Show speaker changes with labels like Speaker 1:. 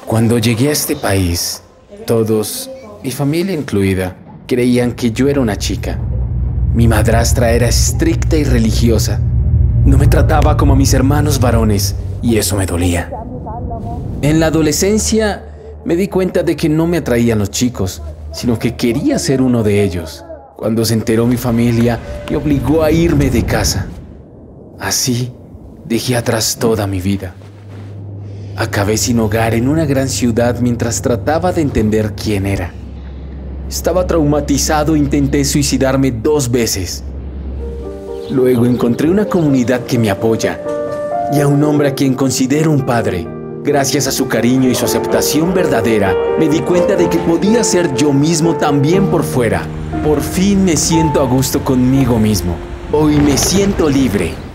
Speaker 1: Cuando llegué a este país, todos, mi familia incluida, creían que yo era una chica. Mi madrastra era estricta y religiosa. No me trataba como a mis hermanos varones y eso me dolía. En la adolescencia me di cuenta de que no me atraían los chicos, sino que quería ser uno de ellos. Cuando se enteró mi familia, me obligó a irme de casa. Así, dejé atrás toda mi vida. Acabé sin hogar en una gran ciudad mientras trataba de entender quién era. Estaba traumatizado e intenté suicidarme 2 veces. Luego encontré una comunidad que me apoya y a un hombre a quien considero un padre. Gracias a su cariño y su aceptación verdadera, me di cuenta de que podía ser yo mismo también por fuera. Por fin me siento a gusto conmigo mismo. Hoy me siento libre.